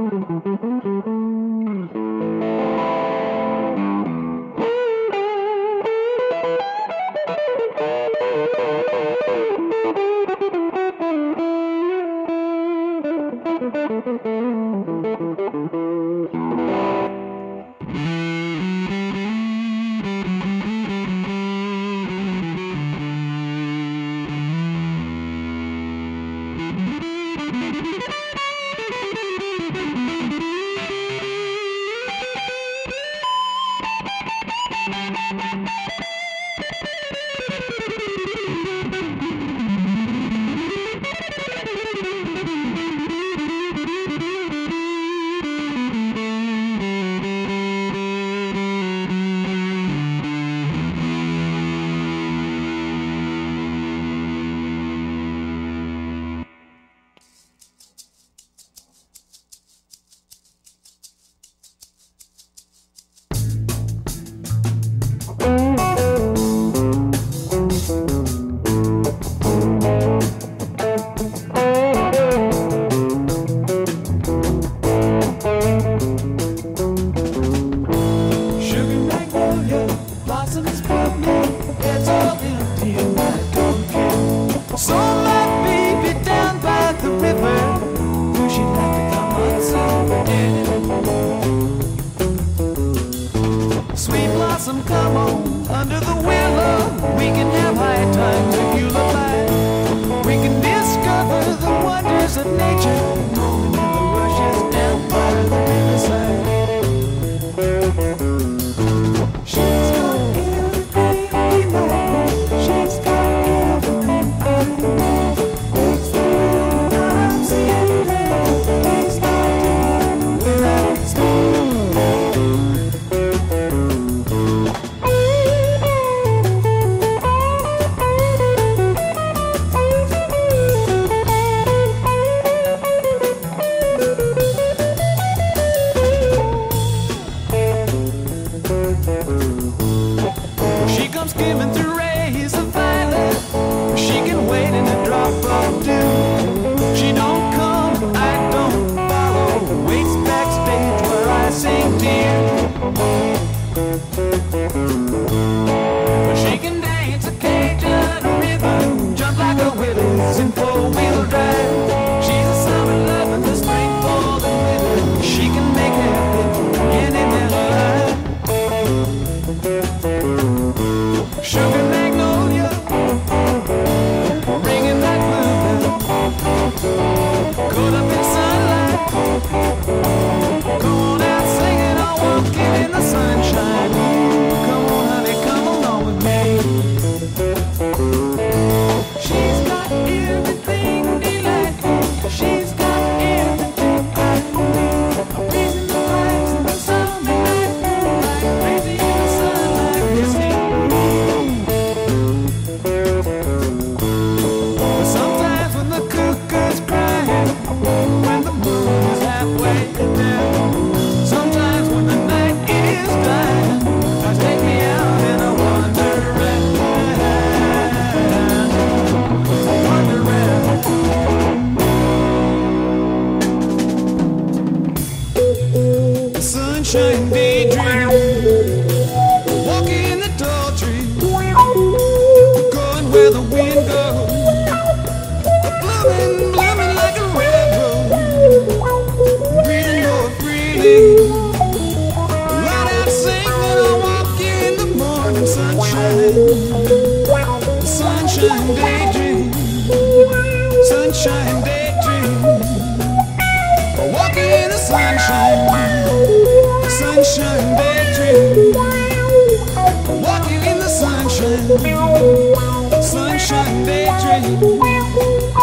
Come on, under the willow, we can have high times if you look like. We can discover the wonders of nature, knowing that the rushes down by the riverside. She's got everything we like. She's got everything I need. Makes the little times in there. Takes my time without speed. She comes skimming through rays of violet. She can wait in a drop of dew. She don't come, I don't follow. Waits backstage where I sing dear. But she can dance a Cajun rhythm, jump like a Willis in four-wheel drive. She's a summer love in the spring, fall, and winter. She can make happy any man alive. Sugar magnolia, ringing like bluebell, caught up in sunlight. Go on out singing or walking in the sunshine. Come on, honey, come along with me. She's got everything delightful. She's got everything I need. A reason to rise in the summer night, like crazy in the sun, like Disney. Sometimes when the cuckoo's crying, when the moon is halfway down, sometimes when the night is dying, just take me out in a wonderland, wonderland. Sunshine daydream, walking in the tall trees, going where the wind goes. Blooming like a red rose, breathing more freely. Right out singing, I walk in the morning sunshine. Sunshine daydream, sunshine daydream. Walking in the sunshine, sunshine daydream. Walking in the sunshine, sunshine daydream.